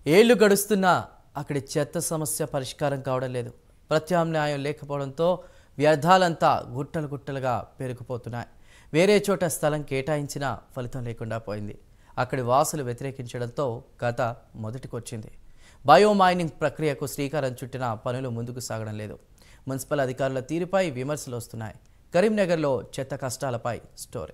ఏళ్లు గడుస్తున్నా అక్కడి చెత్త సమస్య పరిష్కారం కావడం లేదు. ప్రత్యామ్నాయం లేకపోవడంతో వ్యర్థాలంతా గుట్టలు గుట్టలుగా పెరిగిపోతున్నాయి. వేరే చోట స్థలం కేటాయించినా ఫలితం లేకుండా పోయింది. అక్కడి వాసులు వ్యతిరేకించడంతో కథ మొదటికొచ్చింది. బయో మైనింగ్ ప్రక్రియకు శ్రీకారం చుట్టిన పనులు ముందుకు సాగడం లేదు. మున్సిపల్ అధికారుల తీరుపై విమర్శలు వస్తున్నాయి. కరీంనగర్లో చెత్త కష్టాలపై స్టోరీ.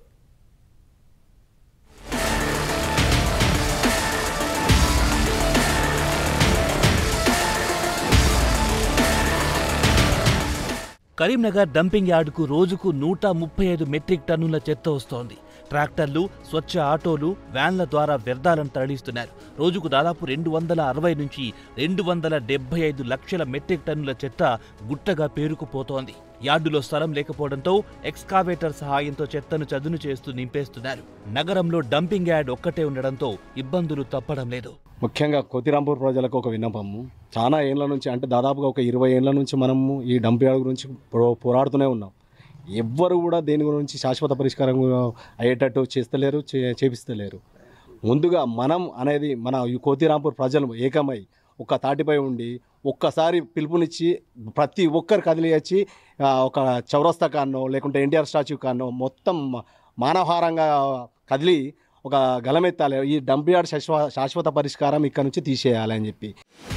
కరీంనగర్ డంపింగ్ యార్డుకు రోజుకు 135 మెట్రిక్ టన్నుల చెత్త వస్తోంది. ట్రాక్టర్లు, స్వచ్ఛ ఆటోలు, వ్యాన్ల ద్వారా వ్యర్థాలను తరలిస్తున్నారు. రోజుకు దాదాపు 260 నుంచి 275 లక్షల మెట్రిక్ టన్నుల చెత్త గుట్టగా పేరుకుపోతోంది. యార్డులో స్థలం లేకపోవడంతో ఎక్స్కావేటర్ సహాయంతో చెత్తను చదును చేస్తూ నింపేస్తున్నారు. నగరంలో డంపింగ్ యార్డ్ ఒక్కటే ఉండడంతో ఇబ్బందులు తప్పడం లేదు. ముఖ్యంగా కోతిరాంపూర్ ప్రజలకు ఒక విన్నపము. చాలా ఏళ్ల నుంచి, అంటే దాదాపుగా ఒక 20 ఏళ్ల నుంచి మనము ఈ డంప్ యార్డ్ గురించి పోరాడుతూనే ఉన్నాం. ఎవ్వరు కూడా దేని గురించి శాశ్వత పరిష్కారం అయ్యేటట్టు చేపిస్తలేరు. ముందుగా మనం అనేది మన ఈ కోతిరాంపూర్ ప్రజలు ఏకమై ఒక తాటిపై ఉండి ఒక్కసారి పిలుపునిచ్చి ప్రతి ఒక్కరు కదిలి వచ్చి ఒక చౌరస్తా కాన్నో లేకుంటే ఎన్టీఆర్ స్టాచ్యూ కాన్నో మొత్తం మానవహారంగా కదిలి ఒక గలమెత్తాలి. ఈ డంప్ యార్డ్ శాశ్వత పరిష్కారం ఇక్కడ నుంచి తీసేయాలి అని చెప్పి.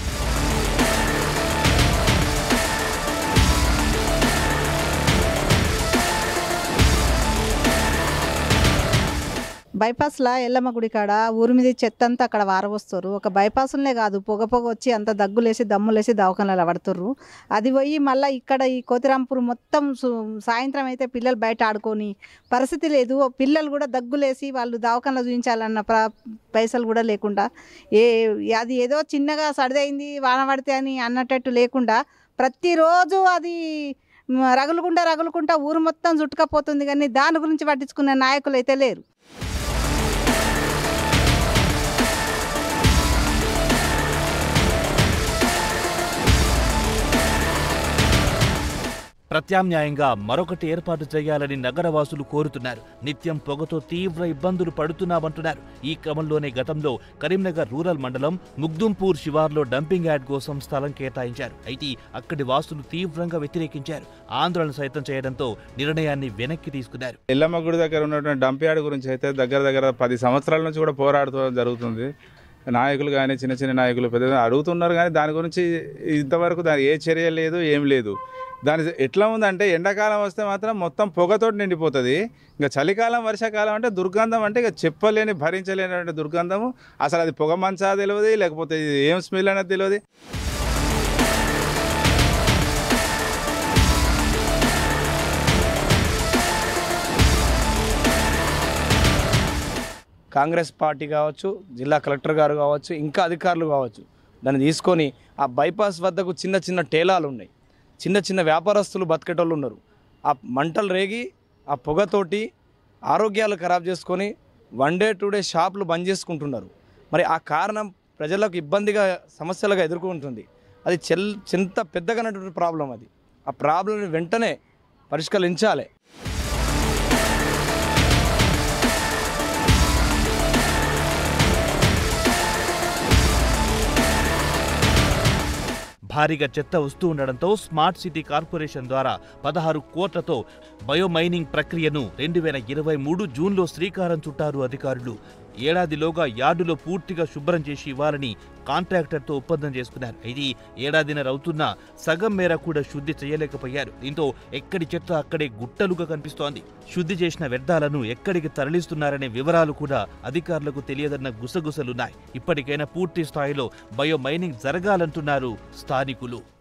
బైపాస్లా ఎల్లమ్మ గుడి కాడ ఊరి మీద చెత్త అంతా అక్కడ వారవస్తారు. ఒక బైపాస్లనే కాదు, పొగ వచ్చి అంత దగ్గులేసి దమ్ములేసి దవాఖానలో పడుతుర్రు. అది పోయి మళ్ళీ ఇక్కడ ఈ కోతిరాంపూర్ మొత్తం సాయంత్రం అయితే పిల్లలు బయట ఆడుకొని పరిస్థితి లేదు. పిల్లలు కూడా దగ్గులేసి వాళ్ళు దవాఖానలో చూపించాలన్న పైసలు కూడా లేకుండా, అది ఏదో చిన్నగా సడిదైంది వాన పడితే అని అన్నట్టు లేకుండా ప్రతిరోజు అది రగులుకుంటా ఊరు మొత్తం చుట్టుకపోతుంది. కానీ దాని గురించి పట్టించుకునే నాయకులు అయితే లేరు. ప్రత్యామ్నాయంగా మరొకటి ఏర్పాటు చేయాలని నగరవాసులు కోరుతున్నారు. నిత్యం పొగతో తీవ్ర ఇబ్బందులు పడుతున్నామంటున్నారు. ఈ క్రమంలోనే గతంలో కరీంనగర్ రూరల్ మండలం ముగ్దుంపూర్ శివార్లో డంపింగ్ యార్డ్ కోసం స్థలం కేటాయించారు. అయితే అక్కడి వాసులు తీవ్రంగా వ్యతిరేకించారు. ఆందోళన సైతం చేయడంతో నిర్ణయాన్ని వెనక్కి తీసుకున్నారు. ఎల్లమ్మ గుడి దగ్గర ఉన్నటువంటి డంప్ యార్డ్ గురించి అయితే దగ్గర 10 సంవత్సరాల నుంచి కూడా పోరాడుతూ జరుగుతుంది. నాయకులు కానీ చిన్న నాయకులు పెద్ద అడుగుతున్నారు, కానీ దాని గురించి ఇంతవరకు ఏ చర్య లేదు, ఏం లేదు. దాని ఎట్లా ఉందంటే ఎండాకాలం వస్తే మాత్రం మొత్తం పొగతోటి నిండిపోతుంది. ఇంకా చలికాలం వర్షాకాలం అంటే దుర్గంధం, అంటే ఇక చెప్పలేని భరించలేనటువంటి దుర్గంధము. అసలు అది పొగ మంచా తెలియదు, లేకపోతే ఏం స్మెల్ అనేది తెలియదు. కాంగ్రెస్ పార్టీ కావచ్చు, జిల్లా కలెక్టర్ గారు కావచ్చు, ఇంకా అధికారులు కావచ్చు, దాన్ని తీసుకొని ఆ బైపాస్ వద్దకు చిన్న టేలాలు ఉన్నాయి. చిన్న వ్యాపారస్తులు బతికేటోళ్ళు ఉన్నారు. ఆ మంటలు రేగి ఆ పొగతోటి ఆరోగ్యాలు ఖరాబ్ చేసుకొని 1 డే 2 డే షాపులు బంద్ చేసుకుంటున్నారు. మరి ఆ కారణం ప్రజలకు ఇబ్బందిగా సమస్యలుగా ఎదుర్కొంటుంది. అది ఎంత పెద్దగానటువంటి ప్రాబ్లం. అది ఆ ప్రాబ్లంని వెంటనే పరిష్కరించాలి. భారీగా చెత్త వస్తూ ఉండడంతో స్మార్ట్ సిటీ కార్పొరేషన్ ద్వారా 16 కోట్లతో బయోమైనింగ్ ప్రక్రియను 2023 జూన్లో శ్రీకారం చుట్టారు అధికారులు. ఏడాదిలోగా యార్డులో పూర్తిగా శుభ్రం చేసి ఇవ్వాలని కాంట్రాక్టర్తో ఒప్పందం చేసుకున్నారు. ఇది ఏడాదిన్నర అవుతున్నా సగం మేర కూడా శుద్ధి చేయలేకపోయారు. దీంతో ఎక్కడి చెత్త అక్కడే గుట్టలుగా కనిపిస్తోంది. శుద్ధి చేసిన వ్యర్థాలను ఎక్కడికి తరలిస్తున్నారనే వివరాలు కూడా అధికారులకు తెలియదన్న గుసగుసలున్నాయి. ఇప్పటికైనా పూర్తి స్థాయిలో బయోమైనింగ్ జరగాలంటున్నారు స్థానికులు.